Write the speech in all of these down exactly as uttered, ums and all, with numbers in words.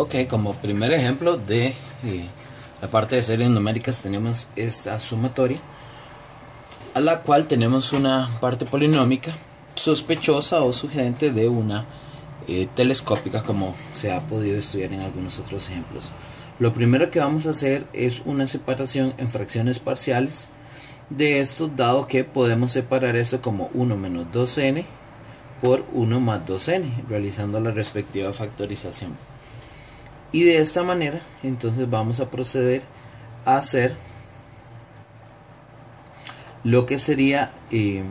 Ok, como primer ejemplo de eh, la parte de series numéricas tenemos esta sumatoria, a la cual tenemos una parte polinómica sospechosa o sugerente de una eh, telescópica, como se ha podido estudiar en algunos otros ejemplos. Lo primero que vamos a hacer es una separación en fracciones parciales de esto, dado que podemos separar esto como uno menos dos n por uno más dos n, realizando la respectiva factorización. Y de esta manera entonces vamos a proceder a hacer lo que sería eh,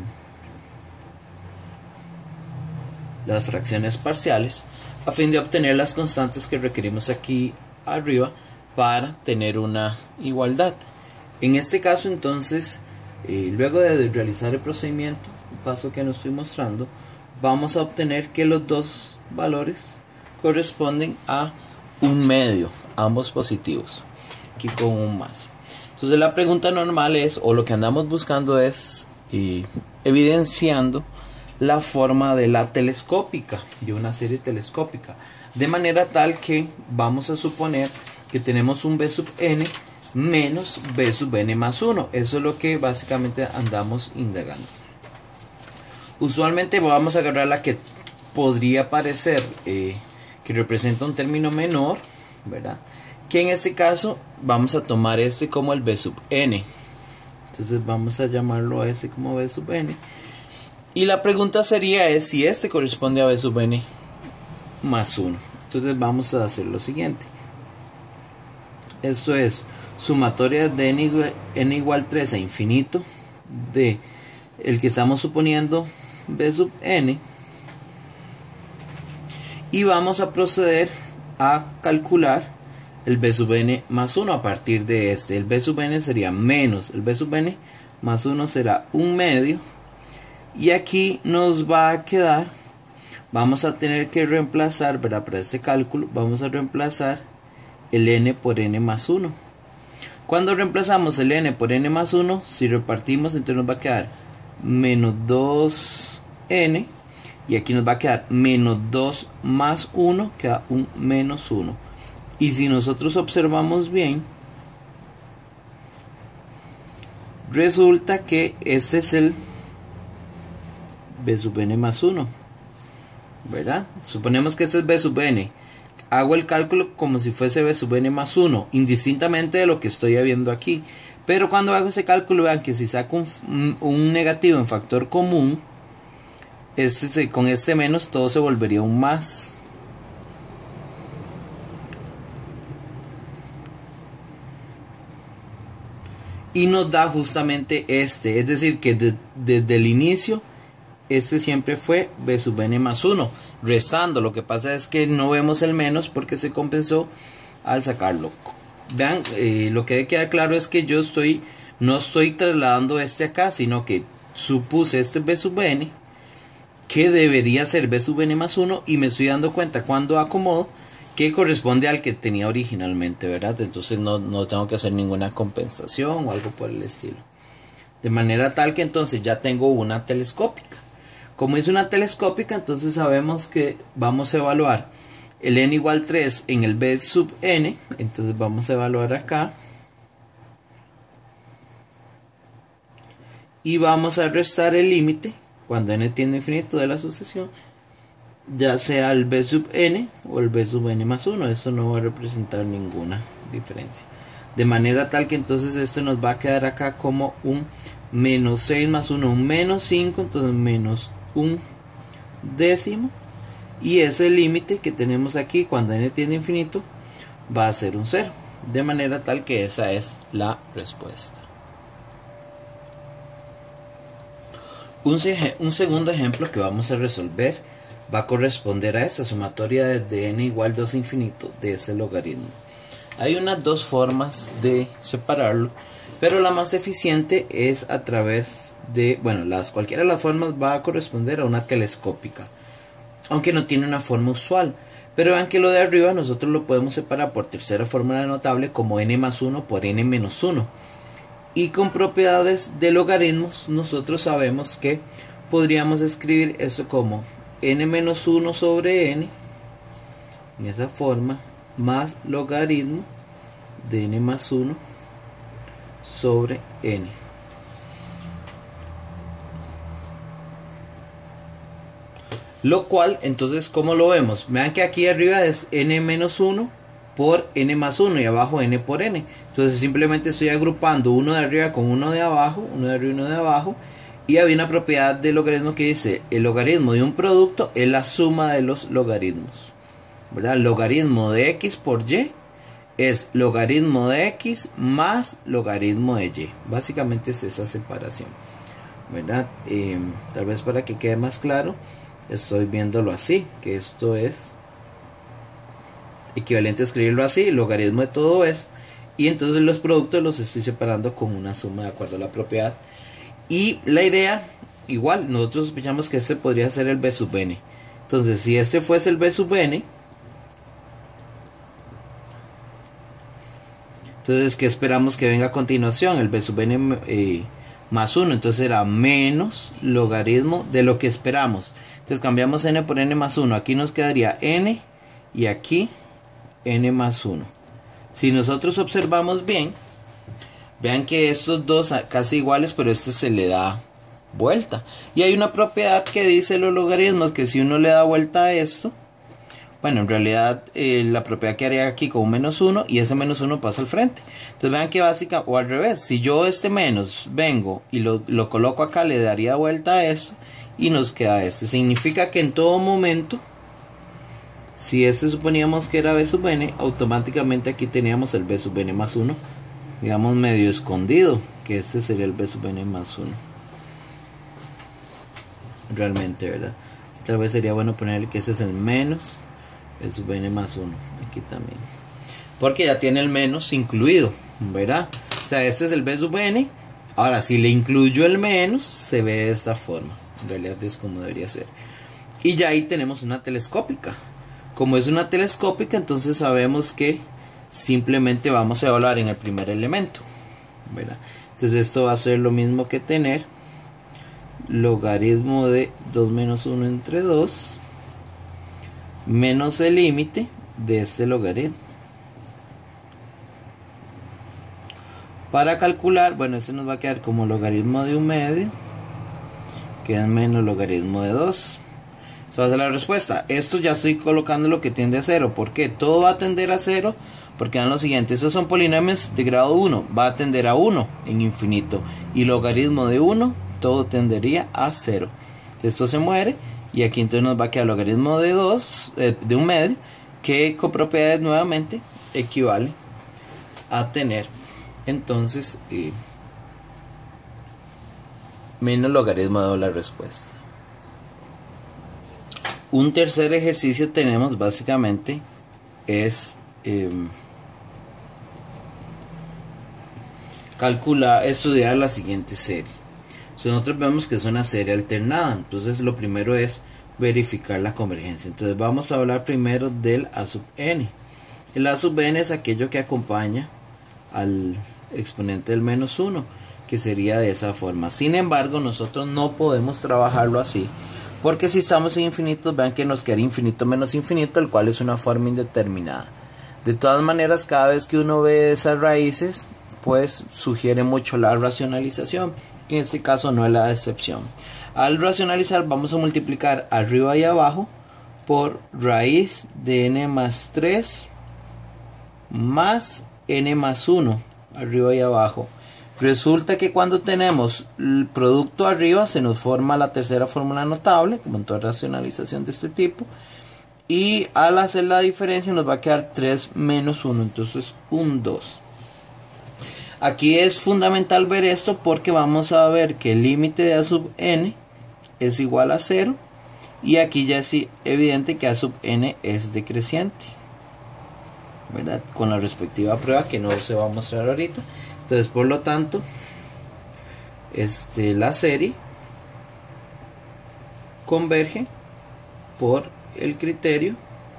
las fracciones parciales, a fin de obtener las constantes que requerimos aquí arriba para tener una igualdad. En este caso entonces, eh, luego de realizar el procedimiento, el paso que nos estoy mostrando, vamos a obtener que los dos valores corresponden a un medio, ambos positivos, aquí con un más. Entonces la pregunta normal es, o lo que andamos buscando es eh, evidenciando la forma de la telescópica, de una serie telescópica, de manera tal que vamos a suponer que tenemos un b sub n menos b sub n más uno. Eso es lo que básicamente andamos indagando. Usualmente vamos a agarrar la que podría parecer eh, que representa un término menor, ¿verdad? Que en este caso vamos a tomar este como el b sub n. Entonces vamos a llamarlo a este como b sub n. Y la pregunta sería es si este corresponde a b sub n más uno. Entonces vamos a hacer lo siguiente. Esto es sumatoria de n igual, n igual tres a infinito de el que estamos suponiendo b sub n. Y vamos a proceder a calcular el b sub n más uno a partir de este. El b sub n sería menos el b sub n más uno, será un medio. Y aquí nos va a quedar, vamos a tener que reemplazar, ¿verdad? Para este cálculo vamos a reemplazar el n por n más uno. Cuando reemplazamos el n por n más uno, si repartimos, entonces nos va a quedar menos dos n. Y aquí nos va a quedar menos dos más uno, queda un menos uno. Y si nosotros observamos bien, resulta que este es el b sub n más uno, ¿verdad? Suponemos que este es b sub n. Hago el cálculo como si fuese b sub n más uno, indistintamente de lo que estoy viendo aquí. Pero cuando hago ese cálculo, vean que si saco un, un negativo en factor común, este, con este menos todo se volvería un más. Y nos da justamente este, es decir que de, desde el inicio este siempre fue b sub n más uno, restando. Lo que pasa es que no vemos el menos porque se compensó al sacarlo. Vean, eh, lo que debe quedar claro es que yo estoy no estoy trasladando este acá, sino que supuse este b sub n que debería ser b sub n más uno, y me estoy dando cuenta cuando acomodo que corresponde al que tenía originalmente, ¿verdad? Entonces no, no tengo que hacer ninguna compensación o algo por el estilo. De manera tal que entonces ya tengo una telescópica. Como es una telescópica, entonces sabemos que vamos a evaluar el n igual tres en el b sub n. Entonces vamos a evaluar acá. Y vamos a restar el límite cuando n tiende a infinito de la sucesión, ya sea el b sub n o el b sub n más uno. Eso no va a representar ninguna diferencia. De manera tal que entonces esto nos va a quedar acá como un menos seis más uno, un menos cinco, entonces menos un décimo. Y ese límite que tenemos aquí cuando n tiende a infinito va a ser un cero. De manera tal que esa es la respuesta. Un, un segundo ejemplo que vamos a resolver va a corresponder a esta sumatoria desde n igual dos a infinito de ese logaritmo. Hay unas dos formas de separarlo, pero la más eficiente es a través de, bueno, las, cualquiera de las formas va a corresponder a una telescópica, aunque no tiene una forma usual. Pero vean que lo de arriba nosotros lo podemos separar por tercera fórmula notable como n más uno por n menos uno. Y con propiedades de logaritmos nosotros sabemos que podríamos escribir esto como n menos uno sobre n, en esa forma, más logaritmo de n más uno sobre n. Lo cual, entonces, ¿cómo lo vemos? Vean que aquí arriba es n menos uno por n más uno y abajo n por n. Entonces simplemente estoy agrupando uno de arriba con uno de abajo, uno de arriba y uno de abajo. Y había una propiedad del logaritmo que dice, el logaritmo de un producto es la suma de los logaritmos, ¿verdad? El logaritmo de x por y es logaritmo de x más logaritmo de y. Básicamente es esa separación, ¿verdad? Eh, tal vez para que quede más claro, estoy viéndolo así, que esto es equivalente a escribirlo así, logaritmo de todo eso, y entonces los productos los estoy separando con una suma de acuerdo a la propiedad. Y la idea, igual, nosotros sospechamos que este podría ser el b sub n. Entonces, si este fuese el b sub n, entonces, ¿qué esperamos que venga a continuación? El b sub n eh, más uno, entonces será menos logaritmo de lo que esperamos. Entonces cambiamos n por n más uno, aquí nos quedaría n y aquí n más uno. Si nosotros observamos bien, vean que estos dos casi iguales, pero este se le da vuelta. Y hay una propiedad que dice los logaritmos que si uno le da vuelta a esto, bueno, en realidad eh, la propiedad que haría aquí con un menos uno y ese menos uno pasa al frente. Entonces vean que básica, o al revés, si yo este menos vengo y lo, lo coloco acá, le daría vuelta a esto y nos queda este. Significa que en todo momento, si este suponíamos que era b sub n, automáticamente aquí teníamos el b sub n más uno, digamos medio escondido, que este sería el b sub n más uno. Realmente, ¿verdad? Tal vez sería bueno ponerle que este es el menos b sub n más uno, aquí también, porque ya tiene el menos incluido, ¿verdad? O sea, este es el b sub n. Ahora, si le incluyo el menos, se ve de esta forma. En realidad es como debería ser. Y ya ahí tenemos una telescópica. Como es una telescópica, entonces sabemos que simplemente vamos a evaluar en el primer elemento, ¿verdad? Entonces esto va a ser lo mismo que tener logaritmo de dos menos uno entre dos menos el límite de este logaritmo. Para calcular, bueno, este nos va a quedar como logaritmo de un medio, que es menos logaritmo de dos. Esa va a ser la respuesta. Esto ya estoy colocando lo que tiende a cero. ¿Por qué? Todo va a tender a cero, porque dan lo siguiente. Estos son polinomios de grado uno. Va a tender a uno en infinito. Y logaritmo de uno, todo tendería a cero. Esto se muere. Y aquí entonces nos va a quedar logaritmo de dos, eh, de un medio, que con propiedades nuevamente equivale a tener entonces eh, menos logaritmo de doble respuesta. Un tercer ejercicio tenemos básicamente es eh, calcular, estudiar la siguiente serie. Nosotros vemos que es una serie alternada, entonces lo primero es verificar la convergencia. Entonces vamos a hablar primero del a sub n. El a sub n es aquello que acompaña al exponente del menos uno, que sería de esa forma. Sin embargo, nosotros no podemos trabajarlo así, porque si estamos en infinitos, vean que nos queda infinito menos infinito, el cual es una forma indeterminada. De todas maneras, cada vez que uno ve esas raíces, pues sugiere mucho la racionalización, que en este caso no es la excepción. Al racionalizar vamos a multiplicar arriba y abajo por raíz de n más tres más n más uno, arriba y abajo. Resulta que cuando tenemos el producto arriba se nos forma la tercera fórmula notable, como en toda racionalización de este tipo, y al hacer la diferencia nos va a quedar tres menos uno, entonces un dos. Aquí es fundamental ver esto porque vamos a ver que el límite de a sub n es igual a cero, y aquí ya es evidente que a sub n es decreciente, ¿verdad? Con la respectiva prueba que no se va a mostrar ahorita. Entonces, por lo tanto, este, la serie converge por el criterio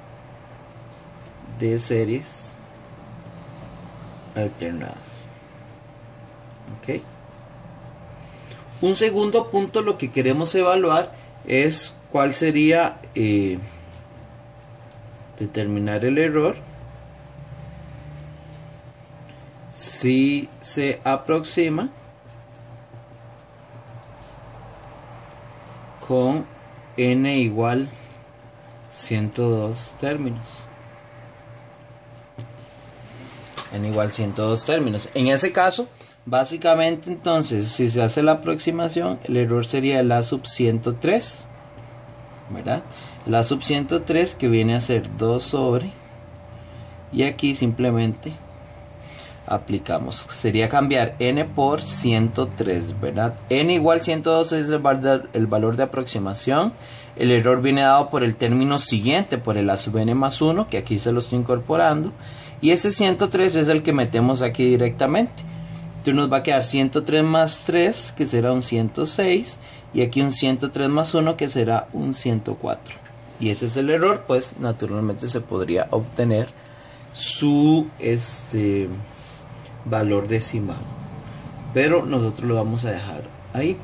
de series alternadas. ¿Ok? Un segundo punto, lo que queremos evaluar es cuál sería eh, determinar el error si se aproxima con n igual ciento dos términos. N igual ciento dos términos. En ese caso, básicamente entonces, si se hace la aproximación, el error sería el A sub ciento tres, ¿verdad? El A sub ciento tres, que viene a ser dos sobre, y aquí simplemente aplicamos, sería cambiar n por ciento tres, ¿verdad? N igual ciento dos es el valor, el valor de aproximación. El error viene dado por el término siguiente, por el A sub n más uno, que aquí se lo estoy incorporando, y ese ciento tres es el que metemos aquí directamente. Entonces nos va a quedar ciento tres más tres, que será un ciento seis, y aquí un ciento tres más uno, que será un ciento cuatro. Y ese es el error, pues naturalmente se podría obtener su este valor decimal, pero nosotros lo vamos a dejar ahí.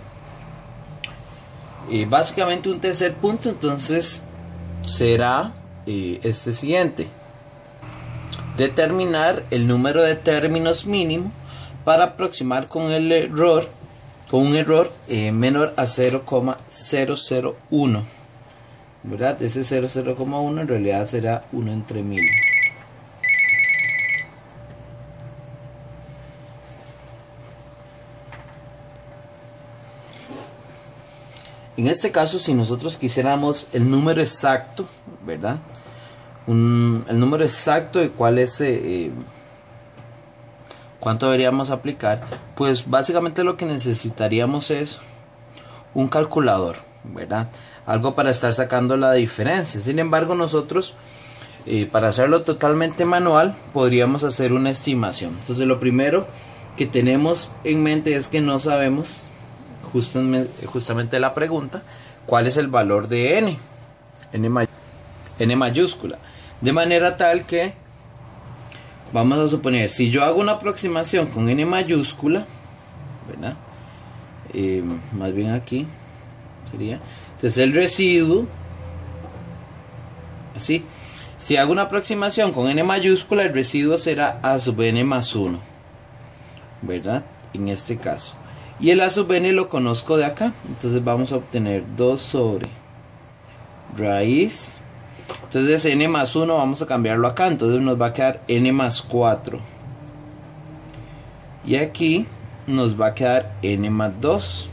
Y básicamente un tercer punto entonces será eh, este siguiente: determinar el número de términos mínimo para aproximar con el error con un error eh, menor a cero coma cero cero uno, ¿verdad? Ese cero coma uno en realidad será uno entre mil. En este caso, si nosotros quisiéramos el número exacto, ¿verdad? Un, el número exacto de cuál es, eh, cuánto deberíamos aplicar, pues básicamente lo que necesitaríamos es un calculador, ¿verdad? Algo para estar sacando la diferencia. Sin embargo, nosotros, eh, para hacerlo totalmente manual, podríamos hacer una estimación. Entonces, lo primero que tenemos en mente es que no sabemos Justamente, justamente la pregunta, ¿cuál es el valor de n? N, may n mayúscula. De manera tal que, vamos a suponer, si yo hago una aproximación con n mayúscula, ¿verdad? Eh, más bien aquí sería, entonces el residuo, así. Si hago una aproximación con n mayúscula, el residuo será a sub n más uno, ¿verdad? En este caso. Y el A sub n lo conozco de acá. Entonces vamos a obtener dos sobre raíz. Entonces n más uno vamos a cambiarlo acá. Entonces nos va a quedar n más cuatro. Y aquí nos va a quedar n más dos.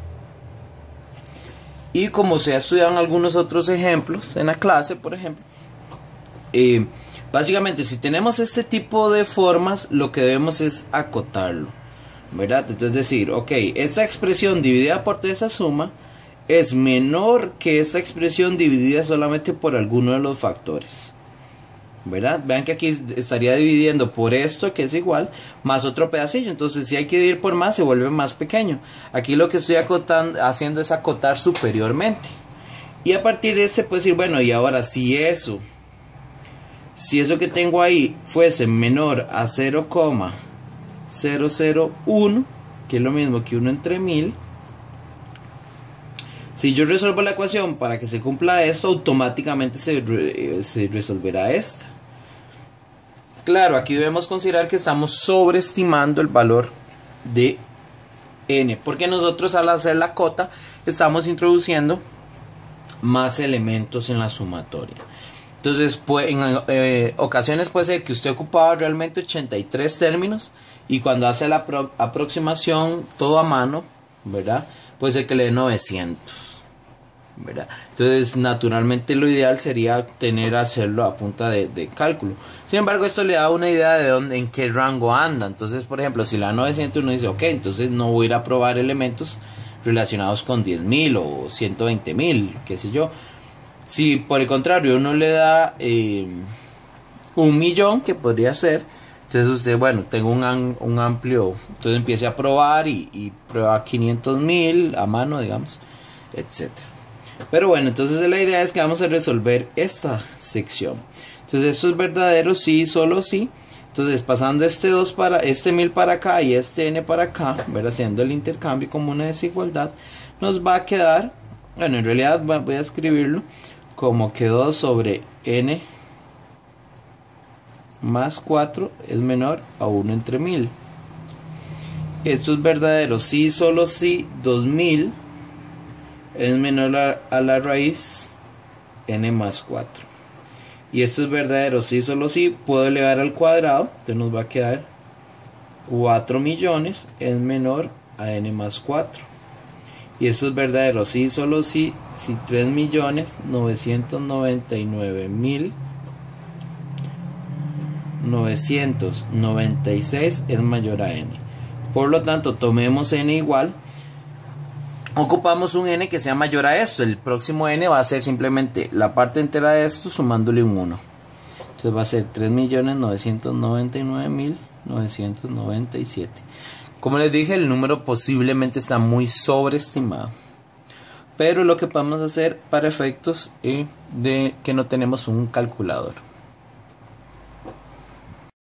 Y como se ha estudiado en algunos otros ejemplos, en la clase por ejemplo, eh, básicamente si tenemos este tipo de formas, lo que debemos es acotarlo, ¿verdad? Entonces decir, ok, esta expresión dividida por esa suma es menor que esta expresión dividida solamente por alguno de los factores, ¿verdad? Vean que aquí estaría dividiendo por esto, que es igual, más otro pedacillo. Entonces si hay que dividir por más, se vuelve más pequeño. Aquí lo que estoy acotando, haciendo es acotar superiormente. Y a partir de este puedo decir, bueno, y ahora si eso, si eso que tengo ahí fuese menor a cero coma cero cero uno, que es lo mismo que uno entre mil, si yo resuelvo la ecuación para que se cumpla esto, automáticamente se, re, se resolverá esta. Claro, aquí debemos considerar que estamos sobreestimando el valor de n, porque nosotros al hacer la cota estamos introduciendo más elementos en la sumatoria. Entonces, pues, en eh, ocasiones puede ser que usted ocupaba realmente ochenta y tres términos, y cuando hace la apro aproximación todo a mano, ¿verdad? Puede ser que le dé novecientos, ¿verdad? Entonces, naturalmente lo ideal sería tener hacerlo a punta de, de cálculo. Sin embargo, esto le da una idea de dónde, en qué rango anda. Entonces, por ejemplo, si le da novecientos, uno dice, ok, entonces no voy a ir a probar elementos relacionados con diez mil o ciento veinte mil, qué sé yo. Si por el contrario uno le da eh, un millón, que podría ser, entonces usted, bueno, tengo un, un amplio, entonces empiece a probar y, y prueba quinientos mil a mano, digamos, etcétera. Pero bueno, entonces la idea es que vamos a resolver esta sección. Entonces esto es verdadero, sí, solo sí. Entonces pasando este dos para, este mil para acá y este n para acá, ¿verdad? Haciendo el intercambio como una desigualdad, nos va a quedar, bueno, en realidad voy a escribirlo como que dos sobre n más cuatro es menor a uno entre mil. Esto es verdadero si solo si dos mil es menor a, a la raíz n más cuatro. Y esto es verdadero si solo si puedo elevar al cuadrado. Entonces nos va a quedar cuatro millones es menor a n más cuatro. Y esto es verdadero si solo si si tres millones novecientos noventa y nueve mil novecientos noventa y seis es mayor a n. Por lo tanto, tomemos n igual. Ocupamos un n que sea mayor a esto. El próximo n va a ser simplemente la parte entera de esto sumándole un uno. Entonces va a ser tres millones novecientos noventa y nueve mil novecientos noventa y siete. Como les dije, el número posiblemente está muy sobreestimado. Pero lo que podemos hacer para efectos eh, de que no tenemos un calculador.